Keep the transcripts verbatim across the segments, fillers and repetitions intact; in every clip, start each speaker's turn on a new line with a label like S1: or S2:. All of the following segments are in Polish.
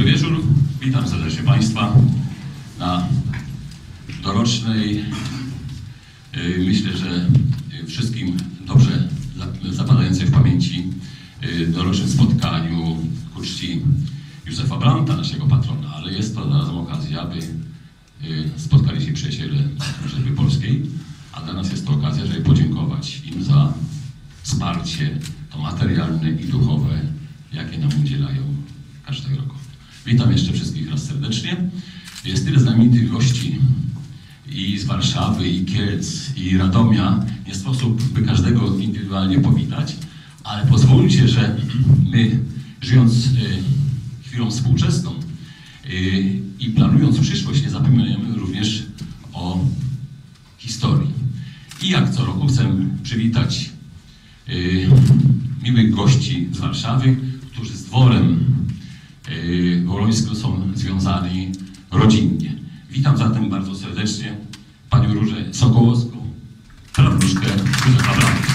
S1: Dobry wieczór, witam serdecznie Państwa na dorocznej, myślę, że wszystkim dobrze zapadającej w pamięci dorocznym spotkaniu ku czci Józefa Brandta, naszego patrona, ale jest to zarazem okazja, aby spotkali się przyjaciele Rzeczypospolitej, a dla nas jest to okazja, żeby podziękować im za wsparcie to materialne i duchowe, jakie nam udzielają każdego roku. Witam jeszcze wszystkich raz serdecznie. Jest tyle znamienitych gości i z Warszawy, i Kielc, i Radomia. Nie sposób by każdego indywidualnie powitać, ale pozwólcie, że my, żyjąc y, chwilą współczesną y, i planując przyszłość, nie zapominajmy również o historii. I jak co roku chcę przywitać y, miłych gości z Warszawy, którzy z dworem y, worońskim są związani rodzinnie. Witam zatem bardzo serdecznie panią Różę Sokołowską, prawnuczkę Józefa Brandta.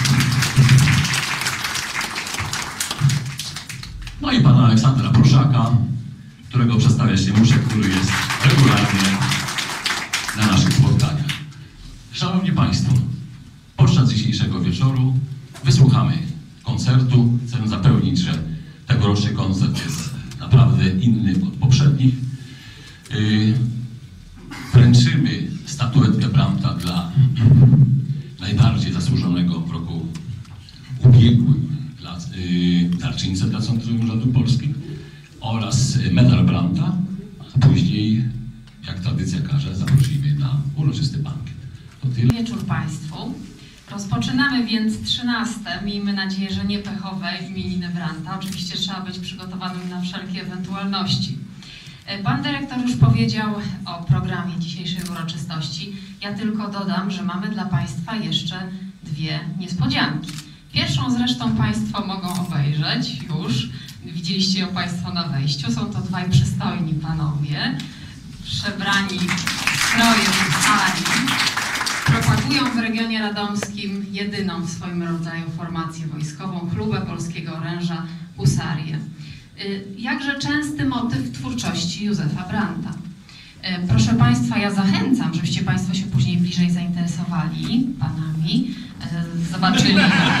S1: No i pana Aleksandra Proszaka, którego przedstawiać nie muszę, który jest regularnie na naszych spotkaniach. Szanowni Państwo, podczas dzisiejszego wieczoru wysłuchamy koncertu. Chcę zapewnić, że tegoroczny koncert jest naprawdę inny od poprzednich. Yy, wręczymy statuetkę Brandta dla najbardziej zasłużonego w roku ubiegłym dla, yy, darczyńcy dla Centrum Urzędu Polskich oraz medal Brandta, a później, jak tradycja każe, zaprosimy na uroczysty bankiet. To tyle.
S2: Wieczór Państwu. Rozpoczynamy więc trzynaste, miejmy nadzieję, że nie pechowe imieniny Brandta. Oczywiście trzeba być przygotowanym na wszelkie ewentualności. Pan dyrektor już powiedział o programie dzisiejszej uroczystości. Ja tylko dodam, że mamy dla Państwa jeszcze dwie niespodzianki. Pierwszą zresztą Państwo mogą obejrzeć już. Widzieliście ją Państwo na wejściu. Są to dwaj przystojni panowie, przebrani w stroje sali. Propagują w regionie radomskim jedyną w swoim rodzaju formację wojskową, Klubę Polskiego Oręża Husarię. Jakże częsty motyw twórczości Józefa Brandta. Proszę Państwa, ja zachęcam, żebyście Państwo się później bliżej zainteresowali panami, zobaczyli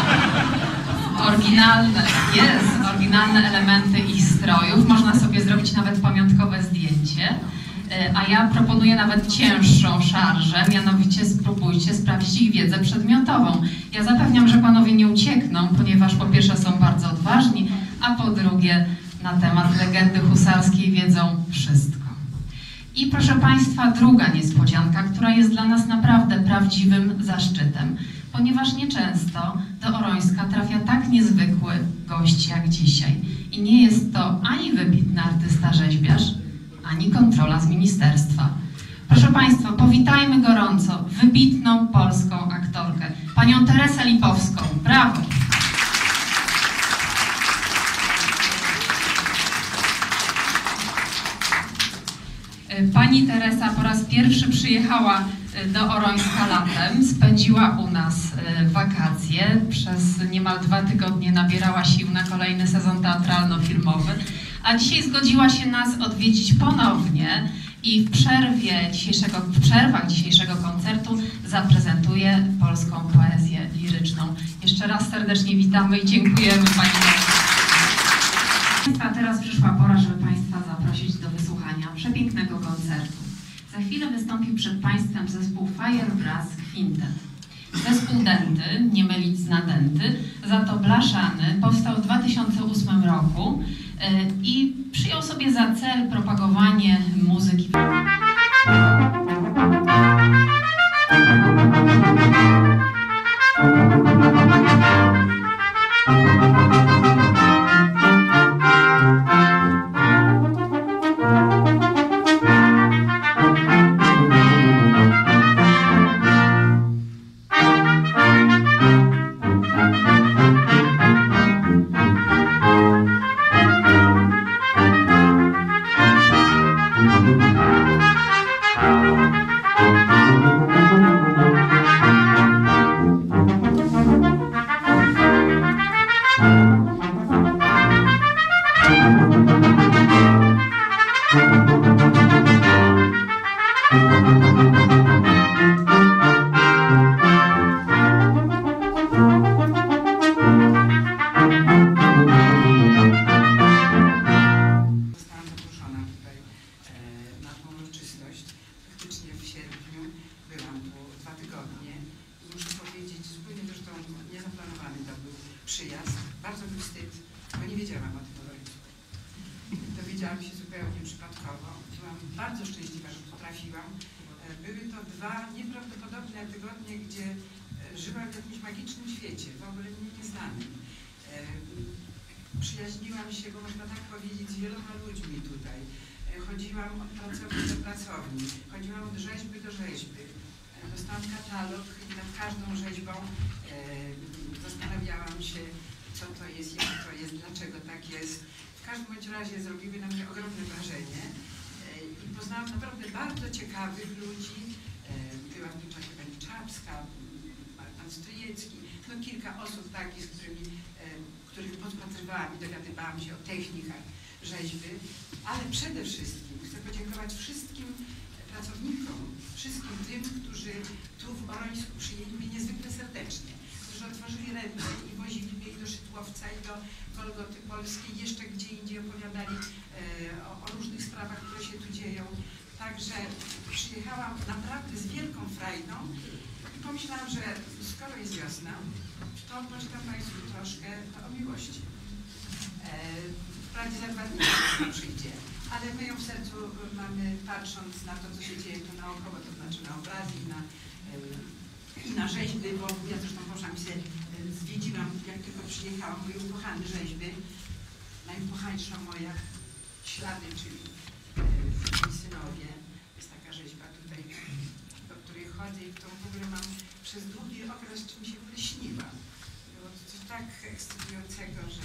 S2: oryginalne, jest, oryginalne elementy ich strojów. Można sobie zrobić nawet pamiątkowe zdjęcie. A ja proponuję nawet cięższą szarżę, mianowicie spróbujcie sprawdzić ich wiedzę przedmiotową. Ja zapewniam, że panowie nie uciekną, ponieważ po pierwsze są bardzo odważni, a po drugie na temat legendy husarskiej wiedzą wszystko. I proszę Państwa, druga niespodzianka, która jest dla nas naprawdę prawdziwym zaszczytem, ponieważ nieczęsto do Orońska trafia tak niezwykły gość jak dzisiaj. I nie jest to ani wybitny artysta rzeźbiarz, ani kontrola z ministerstwa. Proszę Państwa, powitajmy gorąco wybitną polską aktorkę, panią Teresę Lipowską. Brawo! Pani Teresa po raz pierwszy przyjechała do Orońska latem, spędziła u nas wakacje, przez niemal dwa tygodnie nabierała sił na kolejny sezon teatralno-filmowy, a dzisiaj zgodziła się nas odwiedzić ponownie i w przerwie dzisiejszego, w przerwach dzisiejszego koncertu zaprezentuje polską poezję liryczną. Jeszcze raz serdecznie witamy i dziękujemy Pani Teresa. A teraz przyszła pora, żeby Państwa zaprosić do wysłuchania przepięknego koncertu. Za chwilę wystąpi przed Państwem zespół Fire Brass Quintet. Zespół Denty, nie mylić z Nadęty, za to blaszany, powstał w dwa tysiące ósmym roku i przyjął sobie za cel propagowanie muzyki.
S3: zaproszona tutaj e, na tą uroczystość. Faktycznie w sierpniu byłam tu dwa tygodnie i muszę powiedzieć, zupełnie zresztą niezaplanowany to był przyjazd. Bardzo mi wstyd, bo nie wiedziałam o tym urodzeniu. Dowiedziałam się zupełnie przypadkowo. Byłam bardzo szczęśliwa, że tu trafiłam. E, Były to dwa nieprawdopodobne tygodnie, gdzie e, żyłam w jakimś magicznym świecie, w ogóle mnie nieznanym. E, Przyjaźniłam się, bo można tak powiedzieć, z wieloma ludźmi tutaj. E, Chodziłam od pracowni do pracowni, chodziłam od rzeźby do rzeźby. E, Dostałam katalog i nad każdą rzeźbą e, zastanawiałam się, co to jest, jak to jest, dlaczego tak jest. W każdym bądź razie zrobiły na mnie ogromne wrażenie e, i poznałam naprawdę bardzo ciekawych ludzi. E, Była w tym czasie pani Czapska, pan Stryjecki, no kilka osób takich, z którymi e, których podpatrywałam i dowiadywałam się o technikach rzeźby, ale przede wszystkim chcę podziękować wszystkim pracownikom, wszystkim tym, którzy tu w Orońsku przyjęli mnie niezwykle serdecznie, którzy otworzyli ręce i wozili mnie i do Szydłowca, i do Golgoty Polskiej, jeszcze gdzie indziej opowiadali e, o, o różnych sprawach, które się tu dzieją. Także przyjechałam naprawdę z wielką frajdą i pomyślałam, że skoro jest wiosna, to poczytam Państwu troszkę to o miłości. E, wprawdzie za dwa dni przyjdzie, ale my ją w sercu mamy, patrząc na to, co się dzieje tu naokoło, to znaczy na obrazy i na, e, i na rzeźby, bo ja zresztą poszłam i się zwiedziłam, jak tylko przyjechałam, moje ukochane rzeźby, najukochańsza moja, ślady, czyli e, synowie. Jest taka rzeźba tutaj, do której chodzę i którą w ogóle mam przez długi okres, czym się wyśniła. Było to coś tak ekscytującego, że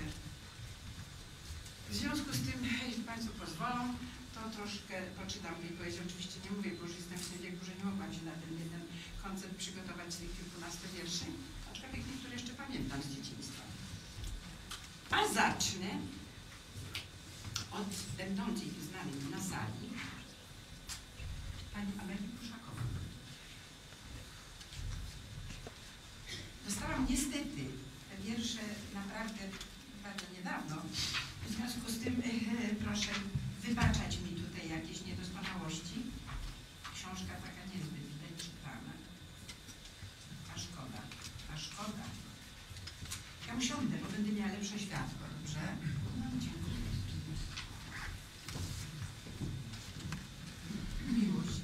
S3: w związku z tym, jeśli Państwo pozwolą, to troszkę poczytam tej poezji. Oczywiście nie mówię, bo już jestem w tym wieku, że nie mogłam się na ten jeden koncert przygotować z tych kilkunastu wierszy, aczkolwiek niektóre jeszcze pamiętam z dzieciństwa. A zacznę od będącej znanej na sali pani Amelii Pruszakowej. Dostałam niestety te wiersze naprawdę bardzo niedawno. W związku z tym e, proszę wybaczać mi tutaj jakieś niedoskonałości. Książka taka niezbyt źle czytana. A szkoda, a szkoda. Ja usiądę, bo będę miała lepsze światło, dobrze? No, dziękuję. Miłość.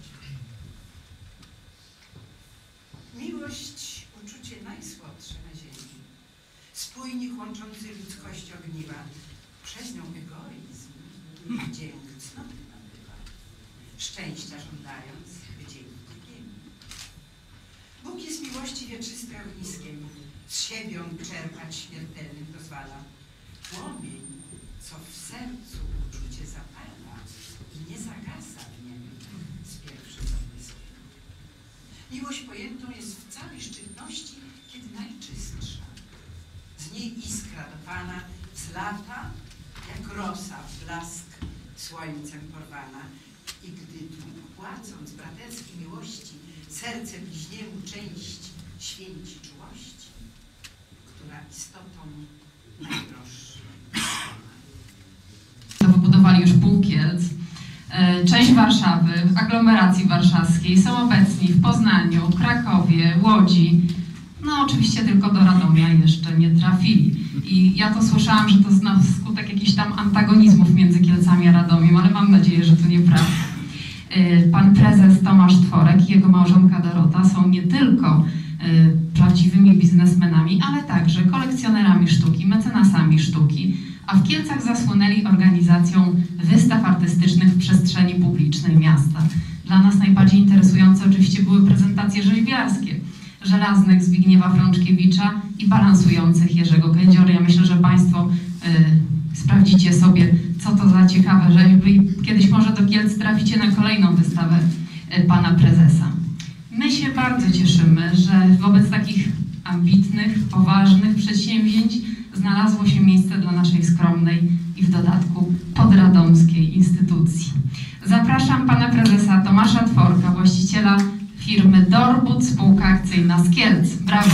S3: Miłość, uczucie najsłodsze na ziemi. Spójnik łączący ludzkość ogniwa. Przez nią egoizm i dzięk cnoty nabywa. Szczęścia żądając, by dzięki ziemi. Bóg jest miłości wieczysty ogniskiem. Z siebie on czerpać śmiertelnym pozwala. Płomień, co w sercu uczucie zapala i nie zagasa w nim z pierwszym zabłyskiem. Miłość pojętą jest w całej szczytności, kiedy najczystsza. Z niej iskra do Pana zlata, jak rosa w blask słońcem porwana. I gdy dług płacąc braterskiej miłości, serce bliźniemu część święci czułości, która istotą najdroższą.
S2: Wybudowali już pół Kielc, część Warszawy, aglomeracji warszawskiej, są obecni w Poznaniu, Krakowie, Łodzi. No oczywiście tylko do Radomia jeszcze nie trafili. I ja to słyszałam, że to na skutek jakichś tam antagonizmów między Kielcami a Radomiem, ale mam nadzieję, że to nieprawda. Pan prezes Tomasz Tworek i jego małżonka Dorota są nie tylko prawdziwymi biznesmenami, ale także kolekcjonerami sztuki, mecenasami sztuki, a w Kielcach zasłynęli organizacją wystaw artystycznych w przestrzeni publicznej miasta. Dla nas najbardziej interesujące oczywiście były prezentacje rzeźbiarskie, żelaznych Zbigniewa Frączkiewicza i balansujących Jerzego Kędziory. Ja myślę, że Państwo y, sprawdzicie sobie, co to za ciekawe rzeźby i kiedyś może do Kielc traficie na kolejną wystawę y, pana prezesa. My się bardzo cieszymy, że wobec takich ambitnych, poważnych przedsięwzięć znalazło się miejsce dla naszej skromnej i w dodatku podradomskiej instytucji. Zapraszam pana prezesa Tomasza Tworka, właściciela firmy Dorbut, spółka akcyjna z Kielc. Brawo!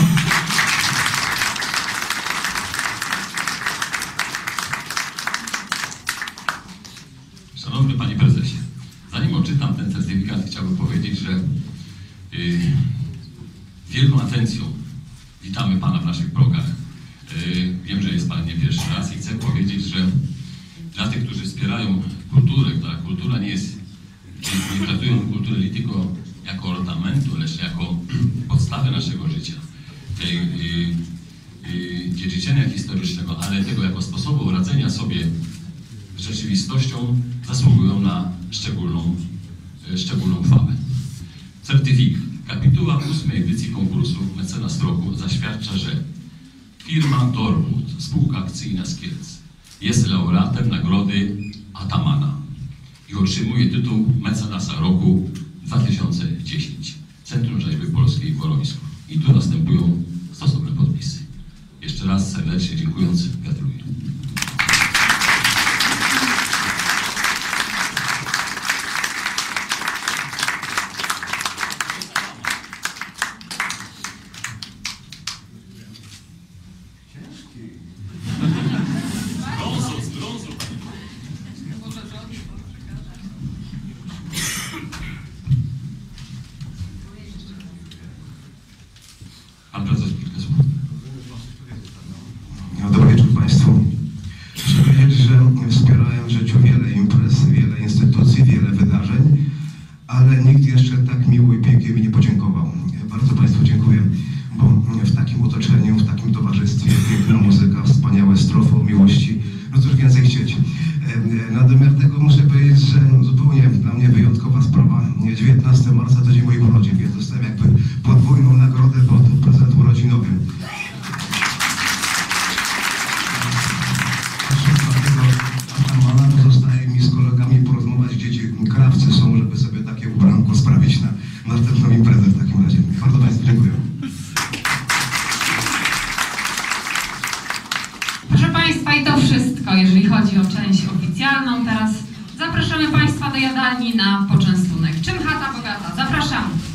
S1: Szanowny Panie Prezesie, zanim odczytam ten certyfikat, chciałbym powiedzieć, że yy, wielką atencją witamy Pana w naszych progach. Yy, wiem, że jest Pan nie pierwszy raz i chcę powiedzieć, że dla tych, którzy wspierają kulturę, ta kultura nie jest, nie, nie traktują kultury nie tylko jako ornamentu, lecz jako podstawę naszego życia, tej yy, yy, dziedziczenia historycznego, ale tego jako sposobu radzenia sobie z rzeczywistością zasługują na szczególną, szczególną chwałę. Certyfikat. Kapituła ósmej edycji konkursu Mecenas Roku zaświadcza, że firma Dorbut, spółka akcyjna z Kielc, jest laureatem nagrody Atamana i otrzymuje tytuł Mecenasa Roku dwa tysiące dziesięć. Centrum Rzeźby Polskiej w Worońsku. I tu następują stosowne podpisy. Jeszcze raz serdecznie dziękując, gratuluję. Brązu, z brązu. Pan prezes, kilka słów.
S4: No, dobry wieczór Państwu. Chcę powiedzieć, że wspierałem w życiu wiele imprez, wiele instytucji, wiele wydarzeń, ale nikt jeszcze tak miło i pięknie mi nie podziękował. Bardzo Państwu dziękuję, bo w takim otoczeniu, w takim towarzystwie, piękna muzyka, wspaniałe strofy o miłości, no cóż więcej chcieć. Na domiar tego muszę powiedzieć, że zupełnie dla mnie wyjątkowa sprawa. dziewiętnastego marca to dzień moich urodzin, więc dostałem jakby podwójną nagrodę, bo to prezent urodzinowy. Atamana to zostaje mi z kolegami porozmawiać, gdzie ci krawcy są, żeby sobie takie ubranko sprawić na następną imprezę w takim razie. Bardzo Państwu dziękuję.
S2: Proszę Państwa, i to wszystko, jeżeli chodzi o część oficjalną. Teraz zapraszamy Państwa do jadalni na poczęstunek. Czym chata bogata? Zapraszamy.